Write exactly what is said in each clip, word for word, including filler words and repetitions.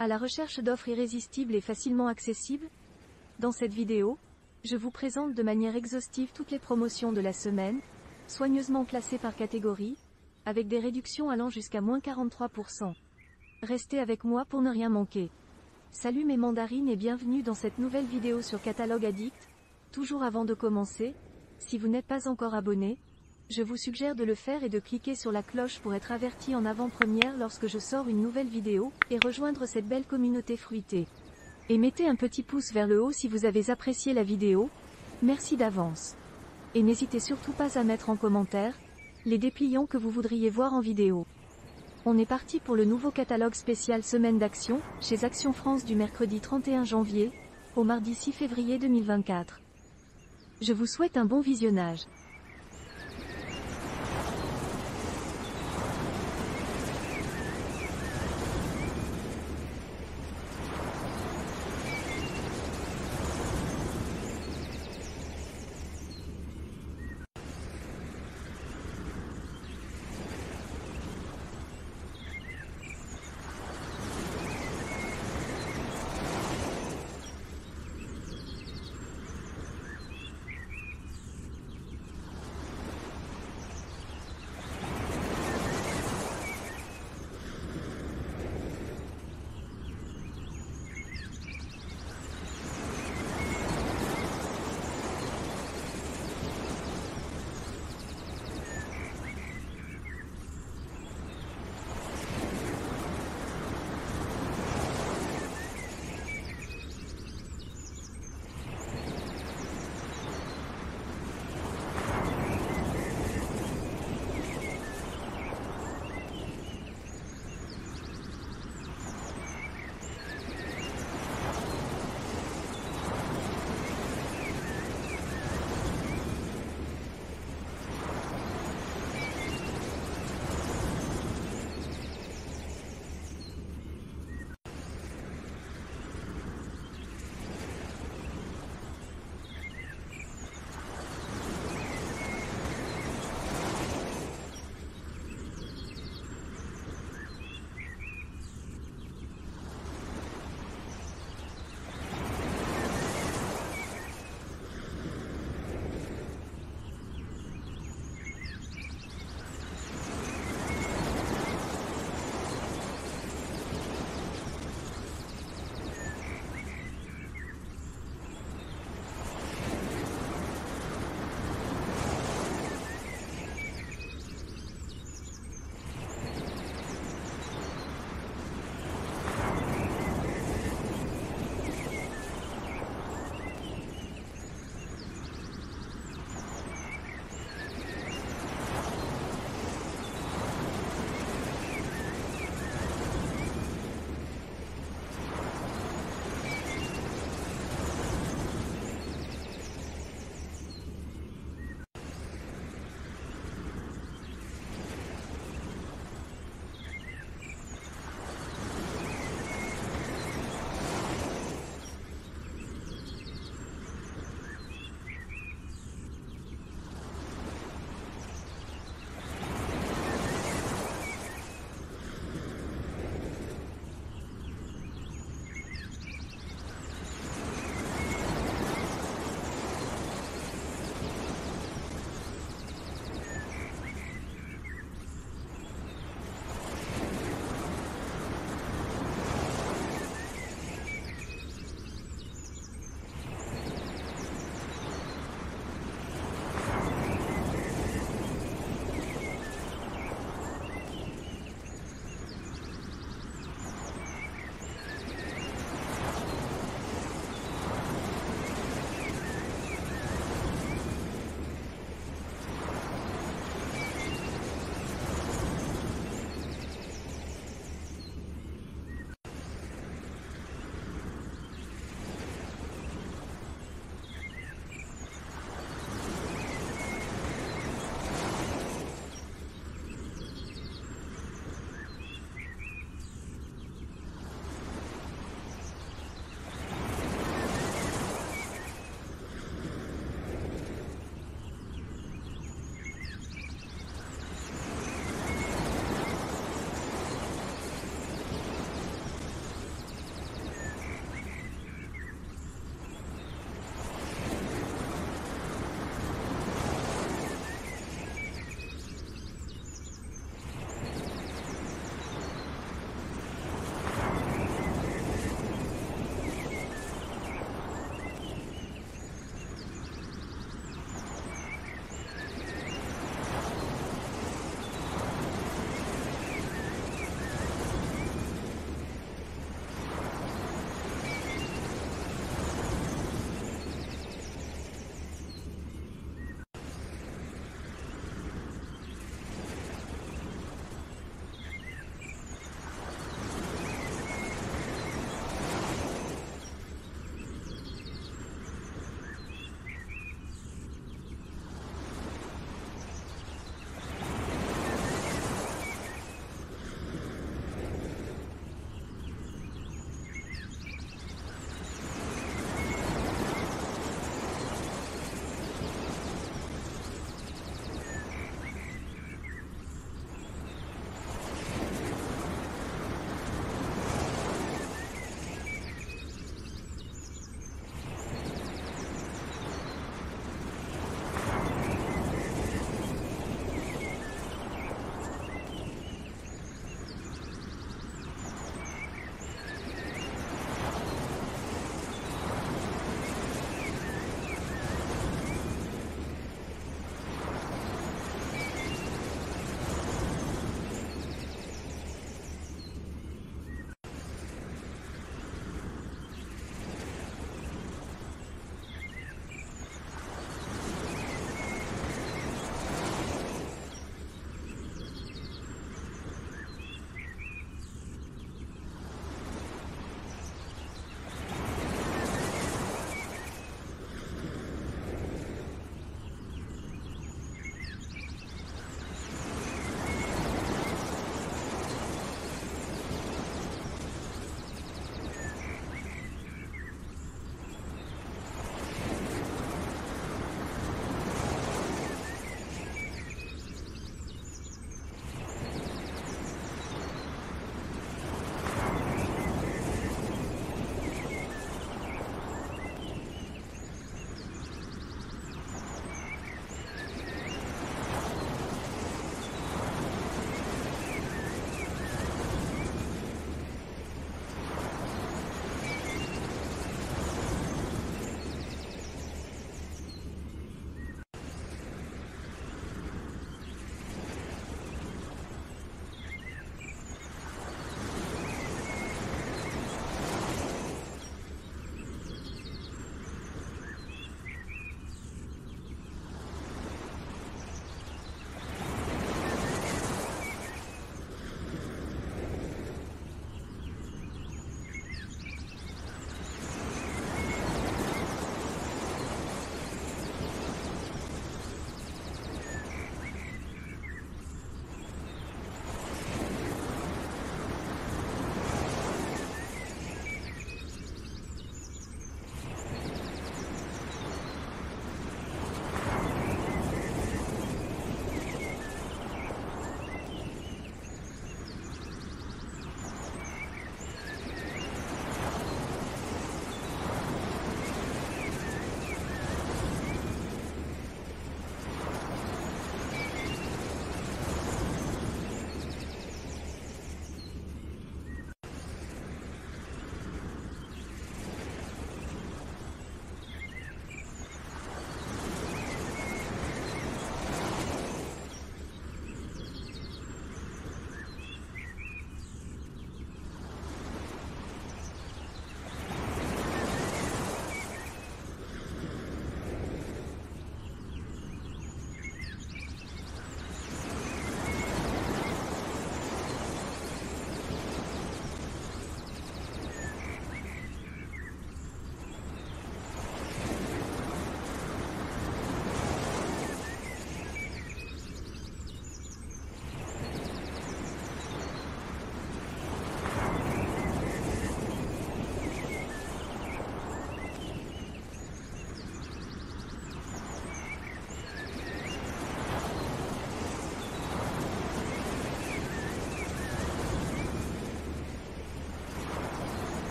À la recherche d'offres irrésistibles et facilement accessibles? Dans cette vidéo, je vous présente de manière exhaustive toutes les promotions de la semaine, soigneusement classées par catégorie, avec des réductions allant jusqu'à moins quarante-trois pour cent. Restez avec moi pour ne rien manquer. Salut mes mandarines et bienvenue dans cette nouvelle vidéo sur Catalogue Addict. Toujours avant de commencer, si vous n'êtes pas encore abonné, je vous suggère de le faire et de cliquer sur la cloche pour être averti en avant-première lorsque je sors une nouvelle vidéo, et rejoindre cette belle communauté fruitée. Et mettez un petit pouce vers le haut si vous avez apprécié la vidéo, merci d'avance. Et n'hésitez surtout pas à mettre en commentaire les dépliants que vous voudriez voir en vidéo. On est parti pour le nouveau catalogue spécial Semaine d'Action, chez Action France du mercredi trente et un janvier, au mardi six février deux mille vingt-quatre. Je vous souhaite un bon visionnage.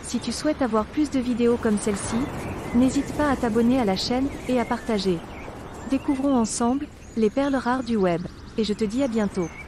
Si tu souhaites avoir plus de vidéos comme celle-ci, n'hésite pas à t'abonner à la chaîne, et à partager. Découvrons ensemble, les perles rares du web. Et je te dis à bientôt.